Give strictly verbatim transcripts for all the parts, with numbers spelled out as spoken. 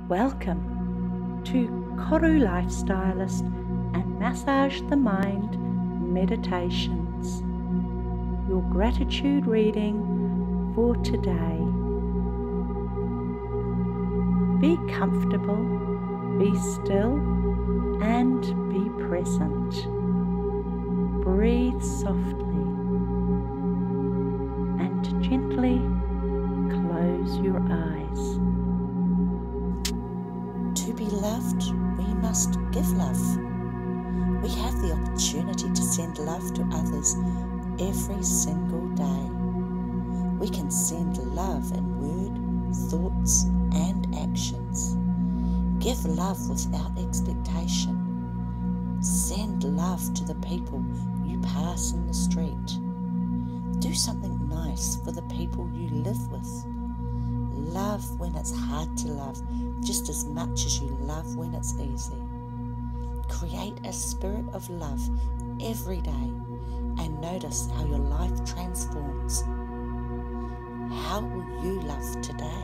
Welcome to Koru Lifestylist and Massage the Mind Meditations, your gratitude reading for today. Be comfortable, be still, and be present. Breathe softly and gently close your eyes. To be loved, we must give love. We have the opportunity to send love to others every single day. We can send love in word, thoughts, and actions. Give love without expectation. Send love to the people you pass in the street. Do something nice for the people you live with. Love when it's hard to love, just as much as you love when it's easy. Create a spirit of love every day and notice how your life transforms. How will you love today?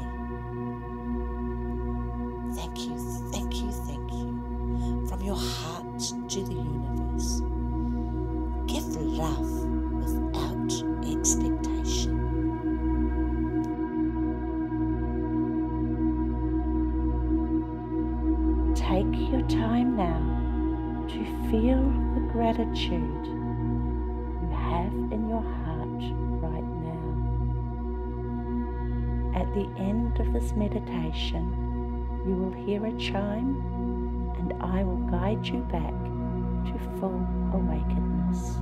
Thank you, thank you, thank you. From your heart to the universe. Give love without expectation. Take your time now to feel the gratitude you have in your heart right now. At the end of this meditation, you will hear a chime and I will guide you back to full awakeness.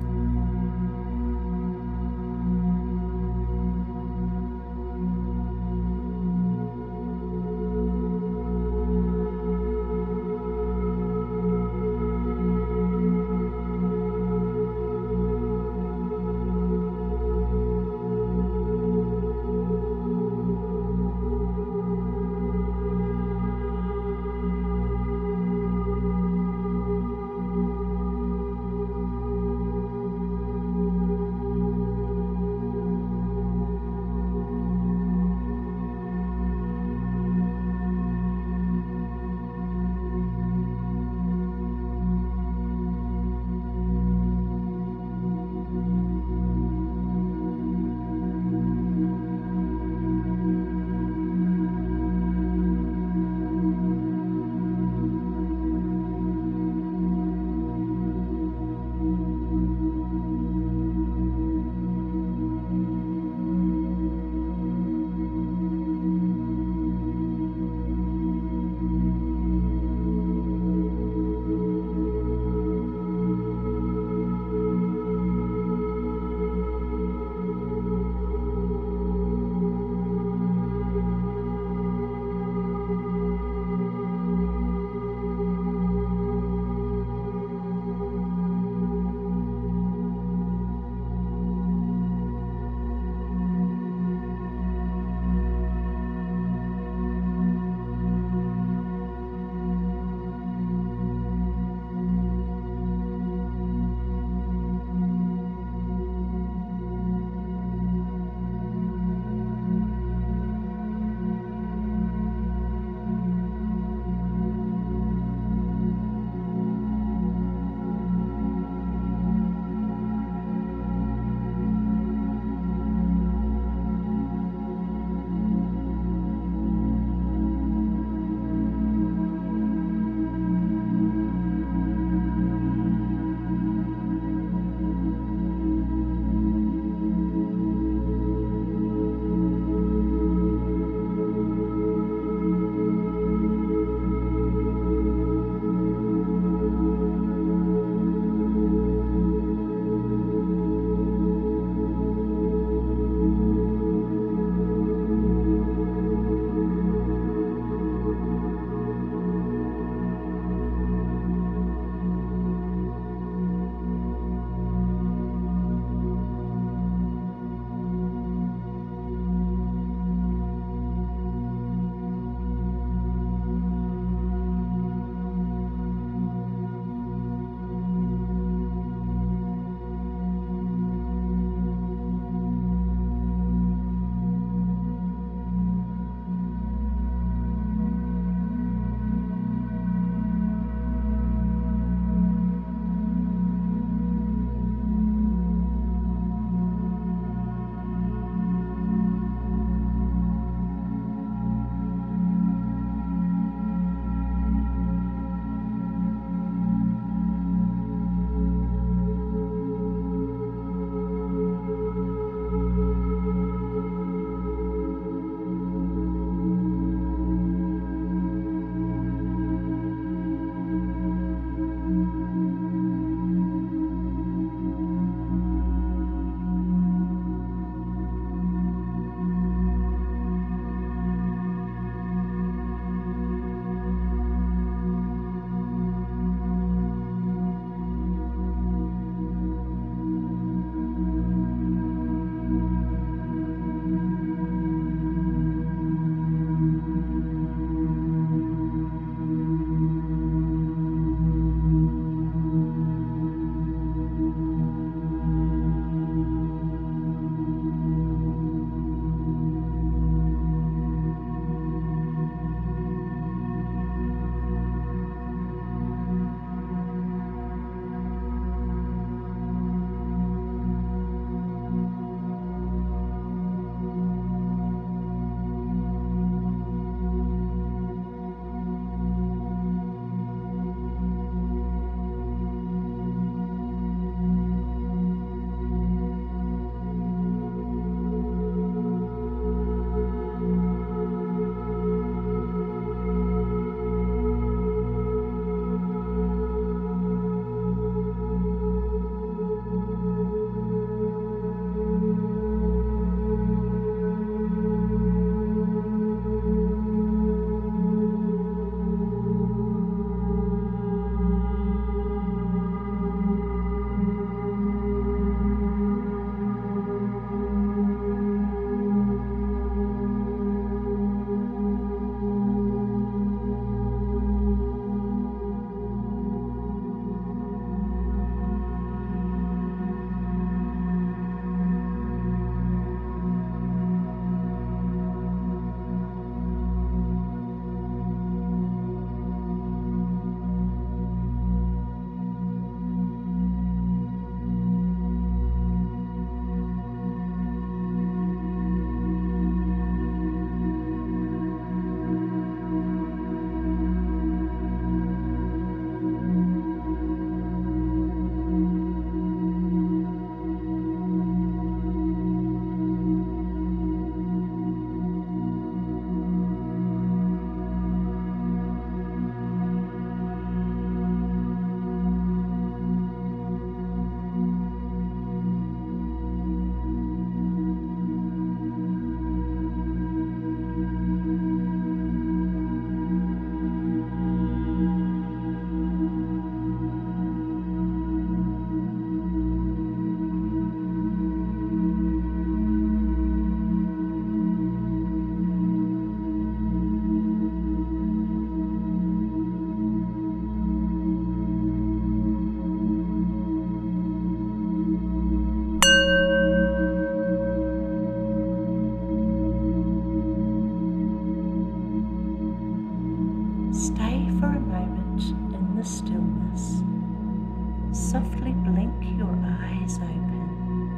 Stay for a moment in the stillness. Softly blink your eyes open.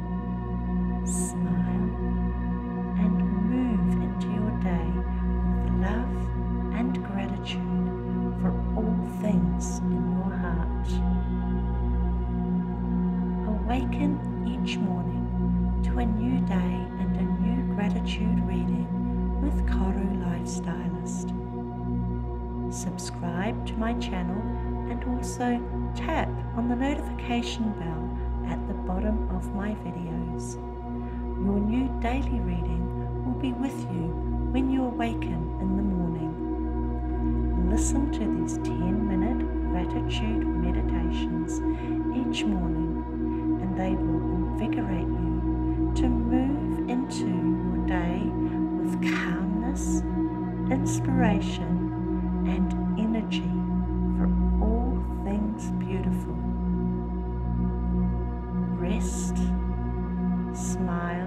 Smile and move into your day with love and gratitude for all things in your heart. Awaken each morning to a new day and a new gratitude reading with Koru Lifestylist. Subscribe to my channel and also tap on the notification bell at the bottom of my videos. Your new daily reading will be with you when you awaken in the morning. Listen to these ten minute gratitude meditations each morning, and they will invigorate you to move into your day with calmness, inspiration, and energy for all things beautiful. Rest, smile,